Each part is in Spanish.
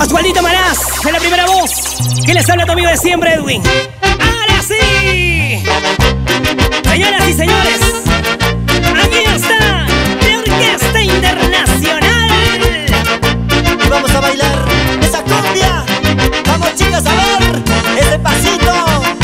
Oswaldito Marás, en la primera voz. Que les habla tu amigo de siempre, Edwin. ¡Ahora sí! Señoras y señores, aquí está la Orquesta Internacional. Y vamos a bailar esa cumbia. Vamos, chicas, a ver ese pasito.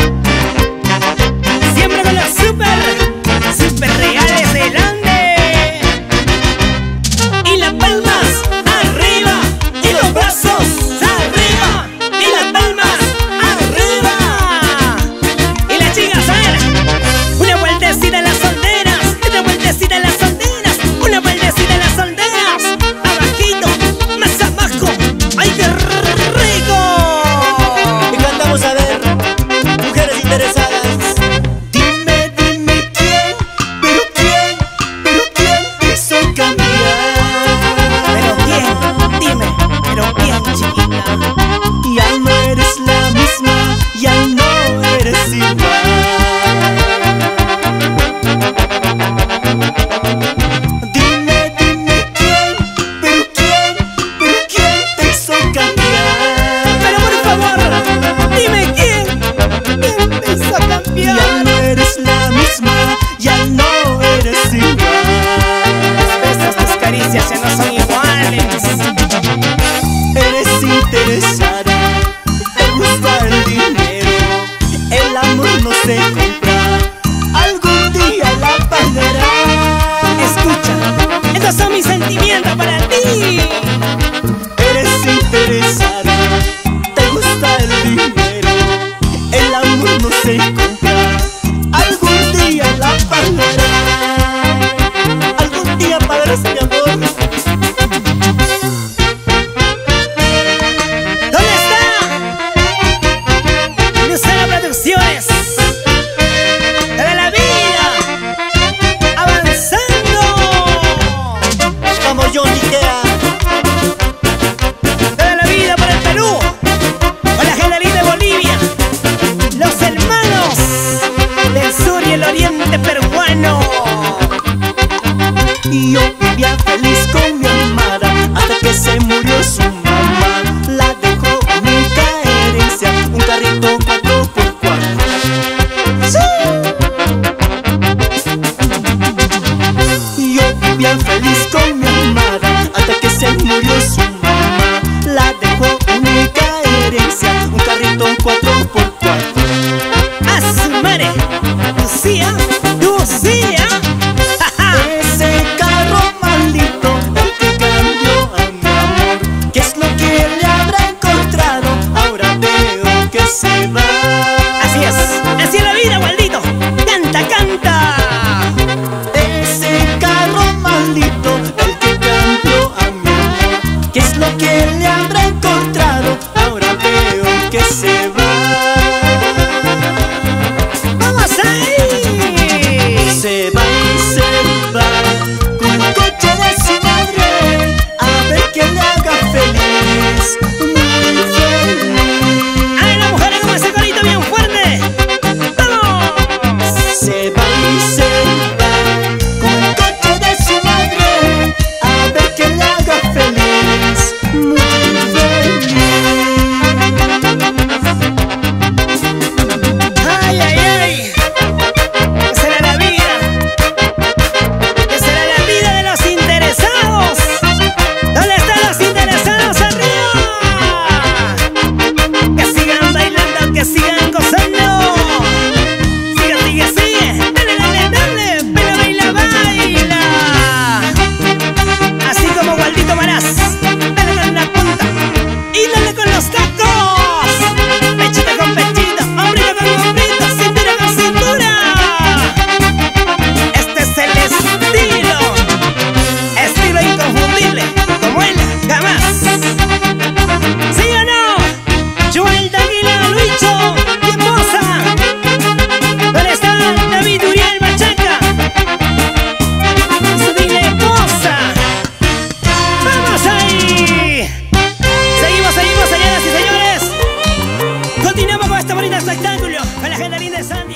Siempre con los super reales del Ande. Y las palmas arriba y los brazos arriba y las palmas arriba. Y las chicas, a ver, una vueltecita en las solteras, otra vueltecita en las solteras, una vueltecita en las solteras, abajito, más abajo. ¡Ay, qué rico! Y cantamos, a ver, mujeres interesadas. Dime quién, pero quién te hizo cambiar. Pero quién, dime, pero quién, chiquita. Ya no eres la misma, ya no eres igual. Dime quién, pero quién te hizo cambiar. Pero por favor, dime quién te hizo Ya cambiar. no eres la misma, ya no eres igual. Tus besos, tus caricias ya no son iguales. Eres interesada, te gusta el dinero, el amor no se compra, algún día la pagarás. Escucha, estos son mis sentimientos para ti. Eres interesada, te gusta el dinero, el amor no se compra, algún día la pagarás. Algún día pagarás, mi amor. ¿Dónde está? Lucero Producciones. Toda la vida avanzando. Vamos, Johnny, Ikea. Toda la vida para el Perú. Con la gente linda de Bolivia. Los hermanos del sur y el oriente peruano. Y yo vivía feliz con mi amada hasta que se murió su mamá. La dejó única herencia, un carrito 4x4. Y yo vivía feliz con mi amada hasta que se murió su mamá. La dejó única herencia, un carrito 4x4. A su madre, Lucía, Lucía. Ese carro maldito, el que cambió a mi amor. ¿Qué es lo que le habrá encontrado? Ahora veo que se va. Así es la vida, Waldito. Canta, canta. Ese carro maldito, el que cambió a mi amor. ¿Qué es lo que le habrá encontrado? Ahora veo que se va. Vamos ahí. Se va y se va con el coche de su madre, a ver que le haga feliz, muy feliz. Ay, las mujeres con ese corito bien fuerte. Vamos. Se va y se va con el coche de su madre, a ver que le haga feliz, muy feliz. Ay, ay, ay. Esa era la vida. Esa era la vida de los interesados. ¿Dónde están los interesados arriba? Que sigan bailando, que sigan gozando. Sigue, sigue, sigue. Dale, dale, dale. Baila, baila, baila. Así como Waldito Marás. Dale con la punta y dale con los tacos. Pechito con pechito, hombrito con hombrito, cintura con cintura. Este es el estilo inconfundible, como él jamás. ¿Sí o no? Joel Daguila, Luicho y Moza. ¿Dónde está David Uriel Machaca? Su dile Moza. ¡Vamos ahí! Seguimos, señoras y señores. Continuamos con este bonito espectáculo con la gente linda de San